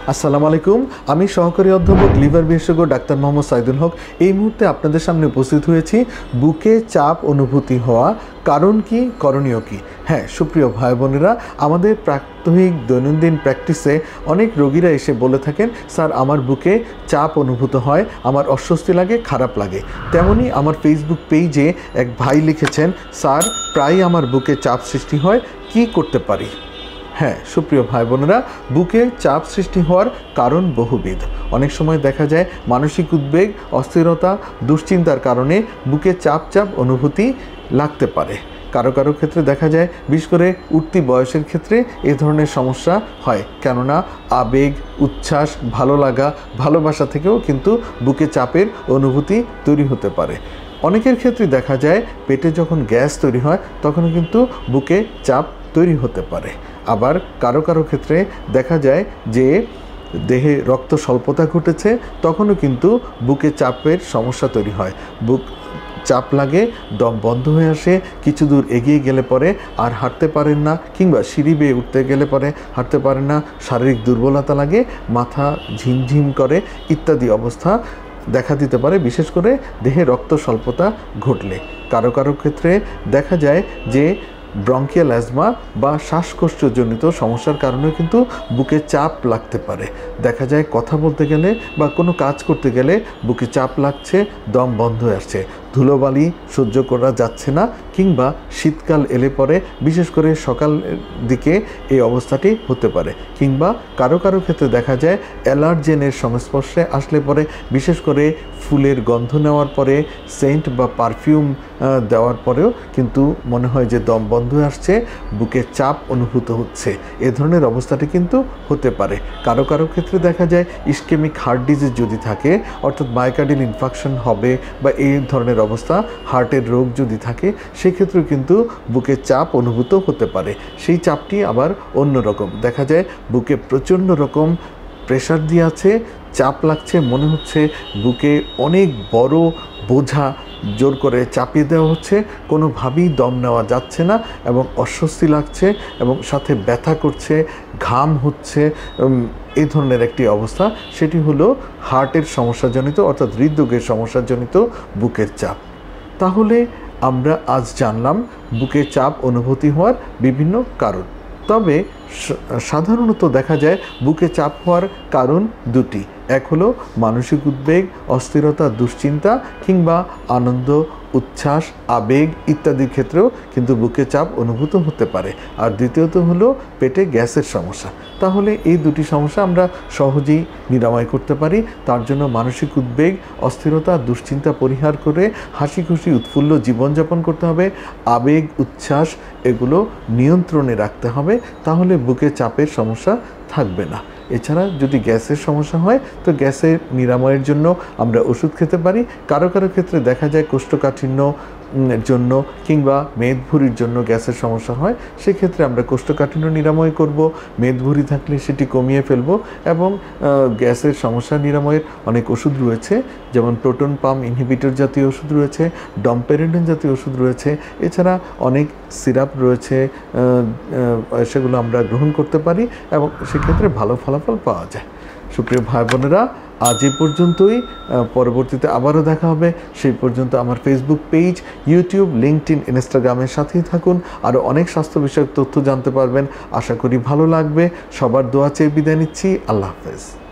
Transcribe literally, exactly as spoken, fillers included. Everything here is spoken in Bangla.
আসসালামু আলাইকুম। আমি সহকারী অধ্যাপক লিভার বিশেষজ্ঞ ডাক্তার মোহাম্মদ সাইদুল হক এই মুহূর্তে আপনাদের সামনে উপস্থিত হয়েছি। বুকে চাপ অনুভূতি হওয়া কারণ কি, করণীয় কি? হ্যাঁ সুপ্রিয় ভাই বোনেরা, আমাদের প্রাত্যহিক দৈনন্দিন প্র্যাকটিসে অনেক রোগীরা এসে বলে থাকেন, স্যার আমার বুকে চাপ অনুভূত হয়, আমার অস্বস্তি লাগে, খারাপ লাগে। তেমনি আমার ফেসবুক পেজে এক ভাই লিখেছেন, স্যার প্রায়ই আমার বুকে চাপ সৃষ্টি হয়, কি করতে পারি? হ্যাঁ সুপ্রিয় ভাই বোনেরা, বুকে চাপ সৃষ্টি হওয়ার কারণ বহুবিধ। অনেক সময় দেখা যায় মানসিক উদ্বেগ, অস্থিরতা, দুশ্চিন্তার কারণে বুকে চাপ চাপ অনুভূতি লাগতে পারে। কারো কারো ক্ষেত্রে দেখা যায়, বিশেষ করে উঠতি বয়সের ক্ষেত্রে এ ধরনের সমস্যা হয়, কেননা আবেগ, উচ্ছ্বাস, ভালো লাগা, ভালোবাসা থেকেও কিন্তু বুকে চাপের অনুভূতি তৈরি হতে পারে। অনেকের ক্ষেত্রে দেখা যায় পেটে যখন গ্যাস তৈরি হয় তখনও কিন্তু বুকে চাপ তৈরি হতে পারে। আবার কারো কারো ক্ষেত্রে দেখা যায় যে দেহে রক্ত স্বল্পতা ঘটেছে, তখনও কিন্তু বুকে চাপের সমস্যা তৈরি হয়। বুক চাপ লাগে, দম বন্ধ হয়ে আসে, কিছু দূর এগিয়ে গেলে পরে আর হাঁটতে পারেন না, কিংবা সিঁড়ি বেয়ে উঠতে গেলে পরে হাঁটতে পারেন না, শারীরিক দুর্বলতা লাগে, মাথা ঝিমঝিম করে ইত্যাদি অবস্থা দেখা দিতে পারে, বিশেষ করে দেহে রক্ত স্বল্পতা ঘটলে। কারো কারো ক্ষেত্রে দেখা যায় যে ব্রঙ্কিয়াল অ্যাজমা বা শ্বাসকষ্টজনিত সমস্যার কারণেও কিন্তু বুকে চাপ লাগতে পারে। দেখা যায় কথা বলতে গেলে বা কোনো কাজ করতে গেলে বুকে চাপ লাগছে, দম বন্ধ হয়ে আসছে, ধুলোবালি সহ্য করা যাচ্ছে না, কিংবা শীতকাল এলে পরে বিশেষ করে সকাল দিকে এই অবস্থাটি হতে পারে। কিংবা কারো কারো ক্ষেত্রে দেখা যায় অ্যালার্জেনের সংস্পর্শে আসলে পরে, বিশেষ করে ফুলের গন্ধ নেওয়ার পরে, সেন্ট বা পারফিউম দেওয়ার পরেও কিন্তু মনে হয় যে দম বন্ধ আসছে, বুকে চাপ অনুভূত হচ্ছে। এ ধরনের অবস্থাটি কিন্তু হতে পারে। কারো কারো ক্ষেত্রে দেখা যায় ইসকেমিক হার্ট ডিজিজ যদি থাকে, অর্থাৎ মায়োকার্ডিয়াল ইনফাকশন হবে বা এই ধরনের অবস্থা, হার্টের রোগ যদি থাকে, সেক্ষেত্রেও কিন্তু বুকে চাপ অনুভূত হতে পারে। সেই চাপটি আবার অন্যরকম, দেখা যায় বুকে প্রচণ্ড রকম প্রেশার দিয়ে আছে, চাপ লাগছে, মনে হচ্ছে বুকে অনেক বড় বোঝা জোর করে চাপিয়ে দেওয়া হচ্ছে, কোনোভাবেই দম নেওয়া যাচ্ছে না এবং অস্বস্তি লাগছে এবং সাথে ব্যথা করছে, ঘাম হচ্ছে, এই ধরনের একটি অবস্থা। সেটি হলো হার্টের সমস্যাজনিত, অর্থাৎ হৃদরোগের সমস্যাজনিত বুকের চাপ। তাহলে আমরা আজ জানলাম বুকে চাপ অনুভূতি হওয়ার বিভিন্ন কারণ। তবে সাধারণত দেখা যায় বুকে চাপ হওয়ার কারণ দুটি। এক হলো মানসিক উদ্বেগ, অস্থিরতা, দুশ্চিন্তা, কিংবা আনন্দ, উচ্ছ্বাস, আবেগ ইত্যাদির ক্ষেত্রেও কিন্তু বুকে চাপ অনুভূত হতে পারে। আর দ্বিতীয়ত হলো পেটে গ্যাসের সমস্যা। তাহলে এই দুটি সমস্যা আমরা সহজেই নিরাময় করতে পারি। তার জন্য মানসিক উদ্বেগ, অস্থিরতা, দুশ্চিন্তা পরিহার করে হাসি খুশি উৎফুল্ল জীবনযাপন করতে হবে। আবেগ, উচ্ছ্বাস এগুলো নিয়ন্ত্রণে রাখতে হবে, তাহলে বুকে চাপের সমস্যা থাকবে না। এছাড়া যদি গ্যাসের সমস্যা হয় তো গ্যাসের নিরাময়ের জন্য আমরা ওষুধ খেতে পারি। কারো কারো ক্ষেত্রে দেখা যায় কোষ্ঠকাঠিন্য জন্য কিংবা মেদভুরির জন্য গ্যাসের সমস্যা হয়, সেক্ষেত্রে আমরা কোষ্ঠকাঠিন্য নিরাময় করব, মেদভুরি থাকলে সেটি কমিয়ে ফেলব। এবং গ্যাসের সমস্যা নিরাময়ের অনেক ওষুধ রয়েছে, যেমন প্রোটন পাম্প ইনহিবিটর জাতীয় ওষুধ রয়েছে, ডমপেরেডন জাতীয় ওষুধ রয়েছে, এছাড়া অনেক সিরাপ রয়েছে, সেগুলো আমরা গ্রহণ করতে পারি এবং সেক্ষেত্রে ভালো ফলাফল পাওয়া যায়। সুপ্রিয় ভাই বোনেরা, আজ এই পর্যন্তই। পরবর্তীতে আবারও দেখা হবে। সেই পর্যন্ত আমার ফেসবুক পেজ, ইউটিউব, লিঙ্কডইন, ইনস্টাগ্রামের সাথেই থাকুন। আরও অনেক স্বাস্থ্য বিষয়ক তথ্য জানতে পারবেন। আশা করি ভালো লাগবে। সবার দোয়া চেয়ে বিদায় নিচ্ছি। আল্লাহ হাফেজ।